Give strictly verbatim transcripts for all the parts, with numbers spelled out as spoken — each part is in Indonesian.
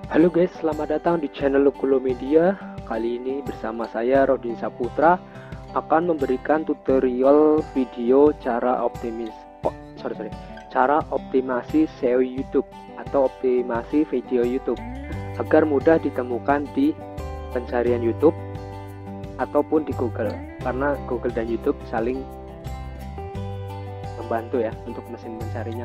Halo guys, selamat datang di channel Lukulo Media. Kali ini bersama saya Rodin Saputra akan memberikan tutorial video cara optimis oh, sorry sorry cara optimasi S E O YouTube atau optimasi video YouTube agar mudah ditemukan di pencarian YouTube ataupun di Google, karena Google dan YouTube saling membantu ya untuk mesin mencarinya.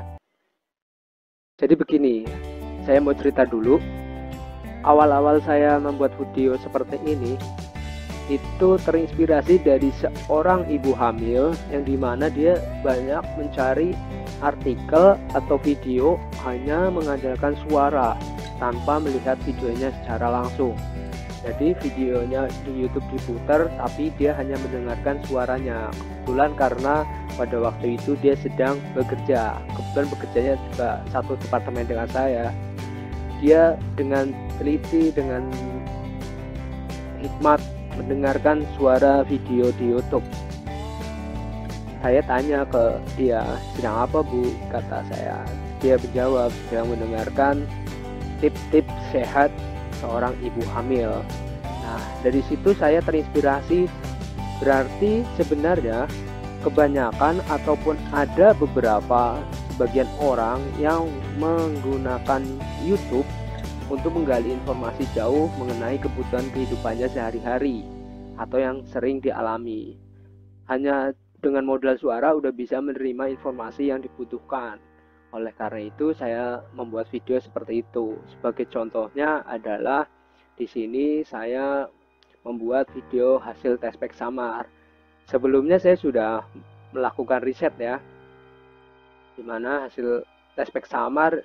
Jadi begini, saya mau cerita dulu. Awal-awal saya membuat video seperti ini itu terinspirasi dari seorang ibu hamil yang dimana dia banyak mencari artikel atau video hanya mengandalkan suara tanpa melihat videonya secara langsung. Jadi videonya di YouTube diputar tapi dia hanya mendengarkan suaranya. Kebetulan karena pada waktu itu dia sedang bekerja, kebetulan bekerjanya juga satu departemen dengan saya. Dia dengan teliti, dengan hikmat mendengarkan suara video di YouTube. Saya tanya ke dia, sedang apa bu? Kata saya. Dia menjawab, sedang mendengarkan tips-tips sehat seorang ibu hamil. Nah, dari situ saya terinspirasi. Berarti sebenarnya kebanyakan ataupun ada beberapa sebagian orang yang menggunakan YouTube untuk menggali informasi jauh mengenai kebutuhan kehidupannya sehari-hari atau yang sering dialami. Hanya dengan modal suara udah bisa menerima informasi yang dibutuhkan. Oleh karena itu saya membuat video seperti itu. Sebagai contohnya adalah di sini saya membuat video hasil tes pack samar. Sebelumnya saya sudah melakukan riset ya, dimana hasil tes pack samar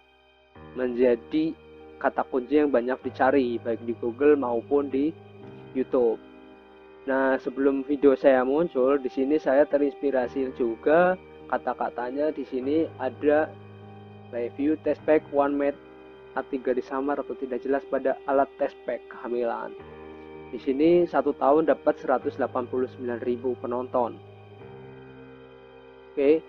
menjadi kata kunci yang banyak dicari baik di Google maupun di YouTube. Nah, sebelum video saya muncul di sini saya terinspirasi juga kata-katanya. Di sini ada review test pack one mate A tiga disamar atau tidak jelas pada alat test pack kehamilan. Di sini satu tahun dapat seratus delapan puluh sembilan ribu penonton. Oke.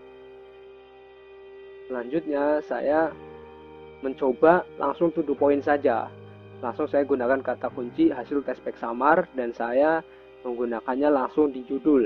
Selanjutnya saya mencoba langsung to the point saja. Langsung saya gunakan kata kunci hasil tes pack samar dan saya menggunakannya langsung di judul.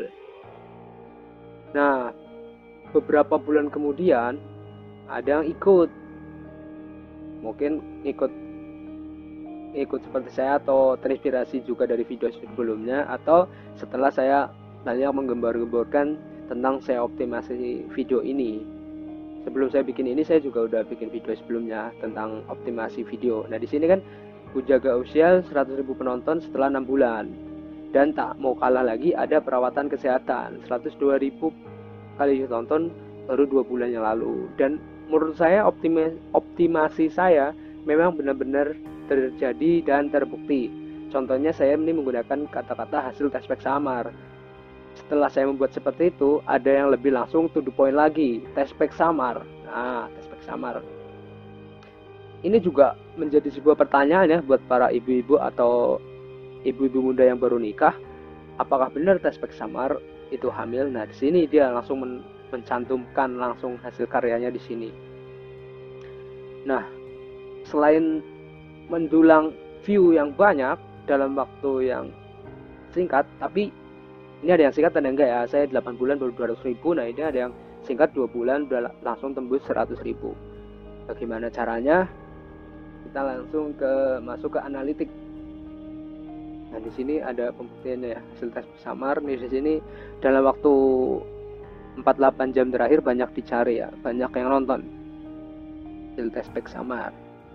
Nah, beberapa bulan kemudian ada yang ikut. Mungkin ikut ikut seperti saya atau terinspirasi juga dari video sebelumnya, atau setelah saya banyak menggembar-gemborkan tentang S E O optimasi video ini. Sebelum saya bikin ini saya juga udah bikin video sebelumnya tentang optimasi video. Nah, di sini kan Bujaga Official seratus ribu penonton setelah enam bulan. Dan tak mau kalah lagi ada perawatan kesehatan seratus dua ribu kali ditonton baru dua bulan yang lalu. Dan menurut saya optimis, optimasi saya memang benar-benar terjadi dan terbukti. Contohnya saya ini menggunakan kata-kata hasil tes pack samar. Setelah saya membuat seperti itu, ada yang lebih langsung to the point lagi, tes pack samar. Nah, tes pack samar. Ini juga menjadi sebuah pertanyaan ya buat para ibu-ibu atau ibu-ibu muda yang baru nikah. Apakah benar tes pack samar itu hamil? Nah, di sini dia langsung men mencantumkan langsung hasil karyanya di sini. Nah, selain mendulang view yang banyak dalam waktu yang singkat, tapi ini ada yang singkat dan enggak ya. Saya delapan bulan baru dua ratus ribu. Nah, ini ada yang singkat dua bulan udah langsung tembus seratus ribu. Bagaimana caranya? Kita langsung ke masuk ke analitik. Nah, di sini ada pembuktiannya ya, hasil tes samar. Nih di sini dalam waktu empat puluh delapan jam terakhir banyak dicari ya, banyak yang nonton hasil tes pack samar.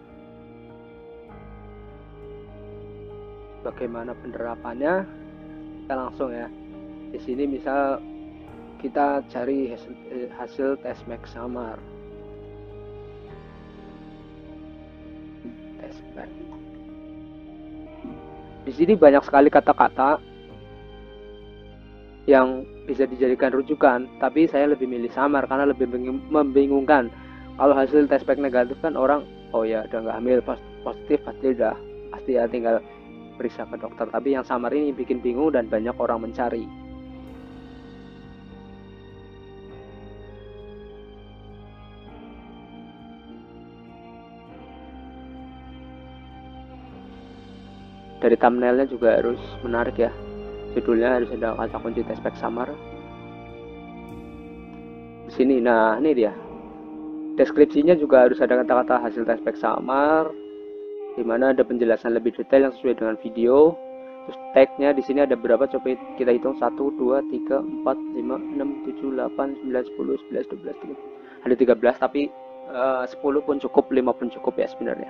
Bagaimana penerapannya? Kita langsung ya. Di sini misal kita cari hasil, hasil tes pack samar. Tes pack. Di sini banyak sekali kata-kata yang bisa dijadikan rujukan, tapi saya lebih milih samar karena lebih membingungkan. Kalau hasil tes pack negatif kan orang, oh ya udah nggak hamil, positif pasti udah pasti ya tinggal periksa ke dokter. Tapi yang samar ini bikin bingung dan banyak orang mencari. Dari thumbnailnya juga harus menarik ya, judulnya harus ada kata kunci tes pack samar di sini. Nah ini dia, deskripsinya juga harus ada kata-kata hasil tes pack samar, dimana ada penjelasan lebih detail yang sesuai dengan video. Terus tagnya di sini ada berapa, coba kita hitung, satu, dua, tiga, empat, lima, enam, tujuh, delapan, sembilan, sepuluh, sebelas, dua belas, tiga belas. Ada tiga belas, tapi uh, sepuluh pun cukup, lima pun cukup ya sebenarnya.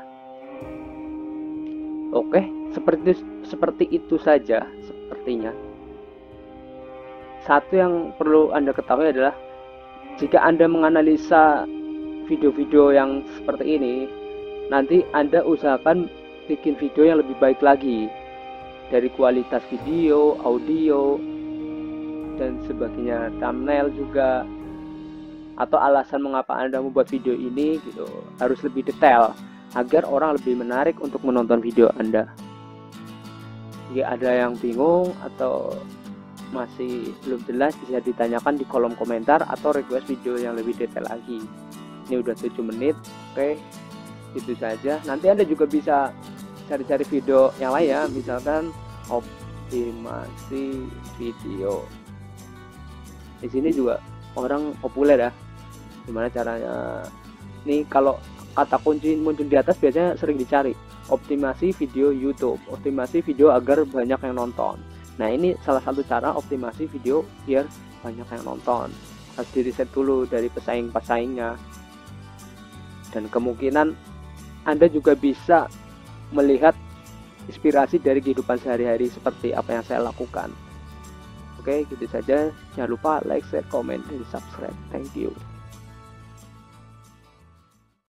Oke, seperti seperti itu saja sepertinya. Satu yang perlu Anda ketahui adalah jika Anda menganalisa video-video yang seperti ini, nanti Anda usahakan bikin video yang lebih baik lagi dari kualitas video, audio, dan sebagainya, thumbnail juga, atau alasan mengapa Anda membuat video ini gitu harus lebih detail agar orang lebih menarik untuk menonton video Anda. Jika ada yang bingung atau masih belum jelas, bisa ditanyakan di kolom komentar atau request video yang lebih detail lagi. Ini udah tujuh menit. Oke, itu saja. Nanti Anda juga bisa cari-cari video yang lain ya, misalkan optimasi video. Di sini juga orang populer ya, gimana caranya. Ini kalau kata kunci muncul di atas biasanya sering dicari, optimasi video YouTube, optimasi video agar banyak yang nonton. Nah ini salah satu cara optimasi video biar banyak yang nonton. Harus di riset dulu dari pesaing-pesaingnya, dan kemungkinan Anda juga bisa melihat inspirasi dari kehidupan sehari-hari seperti apa yang saya lakukan. Oke, gitu saja. Jangan lupa like, share, komen, dan subscribe. Thank you.